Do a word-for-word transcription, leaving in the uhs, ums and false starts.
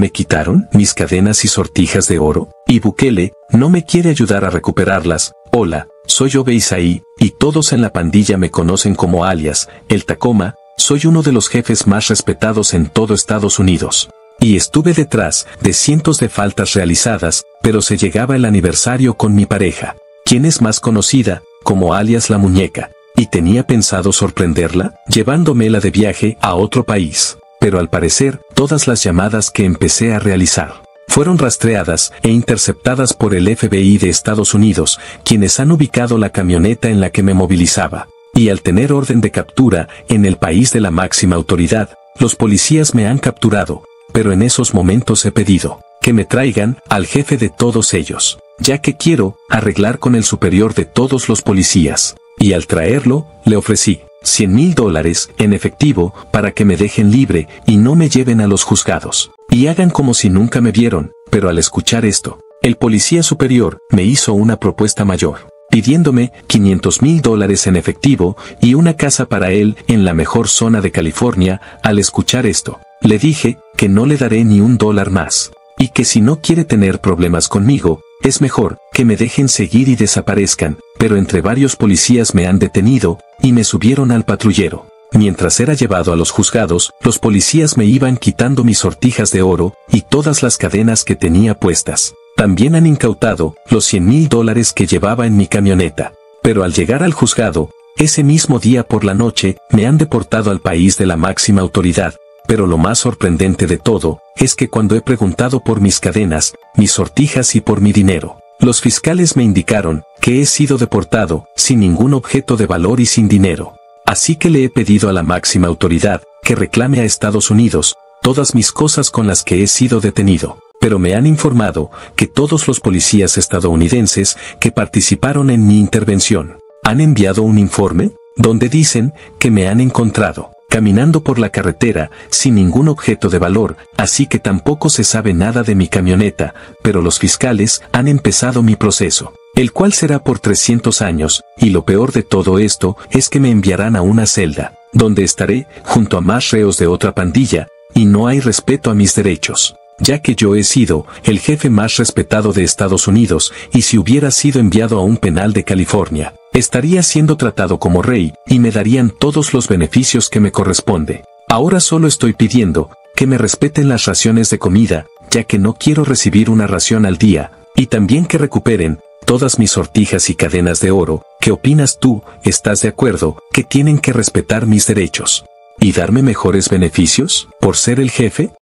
me quitaron mis cadenas y sortijas de oro? Y Bukele no me quiere ayudar a recuperarlas. Hola, soy Obey Isaí, y todos en la pandilla me conocen como alias El Tacoma. Soy uno de los jefes más respetados en todo Estados Unidos. Y estuve detrás de cientos de faltas realizadas, pero se llegaba el aniversario con mi pareja, quien es más conocida como alias La Muñeca, y tenía pensado sorprenderla, llevándomela de viaje a otro país. Pero al parecer, todas las llamadas que empecé a realizar fueron rastreadas e interceptadas por el F B I de Estados Unidos, quienes han ubicado la camioneta en la que me movilizaba. Y al tener orden de captura en el país de la máxima autoridad, los policías me han capturado, pero en esos momentos he pedido que me traigan al jefe de todos ellos, ya que quiero arreglar con el superior de todos los policías. Y al traerlo, le ofrecí cien mil dólares en efectivo para que me dejen libre y no me lleven a los juzgados, y hagan como si nunca me vieron. Pero al escuchar esto, el policía superior me hizo una propuesta mayor, pidiéndome quinientos mil dólares en efectivo y una casa para él en la mejor zona de California. Al escuchar esto, le dije que no le daré ni un dólar más, y que si no quiere tener problemas conmigo, es mejor que me dejen seguir y desaparezcan. Pero entre varios policías me han detenido y me subieron al patrullero. Mientras era llevado a los juzgados, los policías me iban quitando mis sortijas de oro y todas las cadenas que tenía puestas. También han incautado los cien mil dólares que llevaba en mi camioneta. Pero al llegar al juzgado, ese mismo día por la noche, me han deportado al país de la máxima autoridad. Pero lo más sorprendente de todo, es que cuando he preguntado por mis cadenas, mis sortijas y por mi dinero, los fiscales me indicaron que he sido deportado sin ningún objeto de valor y sin dinero. Así que le he pedido a la máxima autoridad que reclame a Estados Unidos todas mis cosas con las que he sido detenido. Pero me han informado que todos los policías estadounidenses que participaron en mi intervención han enviado un informe donde dicen que me han encontrado caminando por la carretera sin ningún objeto de valor, así que tampoco se sabe nada de mi camioneta. Pero los fiscales han empezado mi proceso, el cual será por trescientos años, y lo peor de todo esto es que me enviarán a una celda, donde estaré junto a más reos de otra pandilla, y no hay respeto a mis derechos, ya que yo he sido el jefe más respetado de Estados Unidos, y si hubiera sido enviado a un penal de California, estaría siendo tratado como rey, y me darían todos los beneficios que me corresponde. Ahora solo estoy pidiendo que me respeten las raciones de comida, ya que no quiero recibir una ración al día, y también que recuperen todas mis sortijas y cadenas de oro. ¿Qué opinas tú? ¿Estás de acuerdo que tienen que respetar mis derechos y darme mejores beneficios por ser el jefe?